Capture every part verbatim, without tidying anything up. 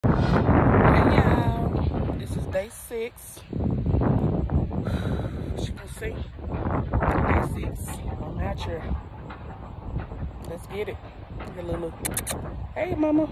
Hey y'all, this is day six. As you can see, day six. I'm out here. Let's get it. Get a little. Hey, mama.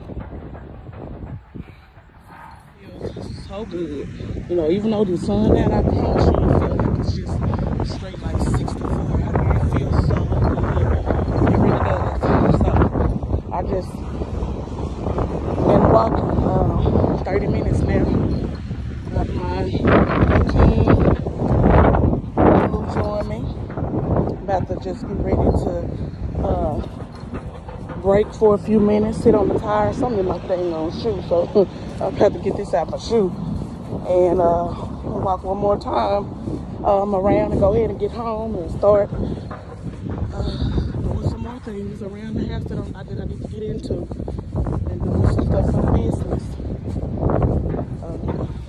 Feels so good. You know, even though the sun out, I promise you, it feels like it's just straight like sixty-four out here. It feels so good. It really does. So I just been walking uh, thirty minutes now. Got my routine will join me. About to just get ready to uh, break for a few minutes, sit on the tire. Something like that ain't on shoe, so I'm about to get this out my shoe and uh, walk one more time um, around and go ahead and get home and start uh, doing some more things around the house that I, that I need to get into and doing some stuff for business. Um,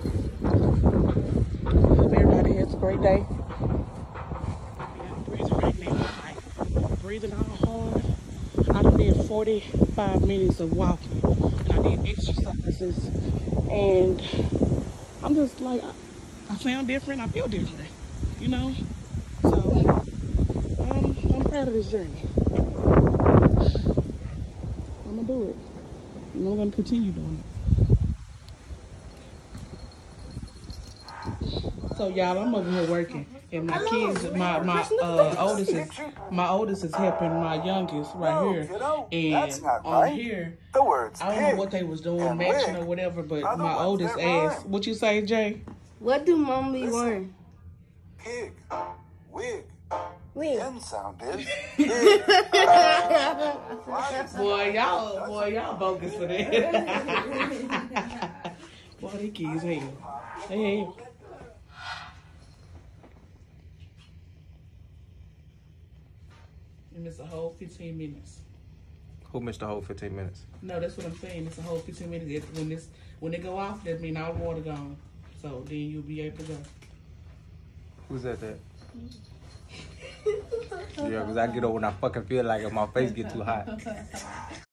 hope everybody has a great day. Yeah, I'm breathing right now. Like, breathing all hard. I done did forty-five minutes of walking and I did exercises and I'm just like, I, I sound different, I feel different, you know? So, um, I'm proud of this journey. I'm gonna do it. And I'm gonna continue doing it. So y'all, I'm over here working, and my kids, my my uh, oldest is my oldest is helping my youngest right here, and on here, I don't know what they was doing, matching or whatever, but my oldest asked, "What you say, Jay?" What do mom be wearing? Pig, wig, Wig. end sound is Boy, y'all, boy, y'all bogus for that. Boy, they kids hell. Hey, hey. And it's a whole fifteen minutes. Who missed the whole fifteen minutes? No, that's what I'm saying. It's a whole fifteen minutes. It, when this, when they go off, that means all the water gone. So then you'll be able to go. Who's that? That? Yeah, because I get over when I fucking feel like if my face get too hot.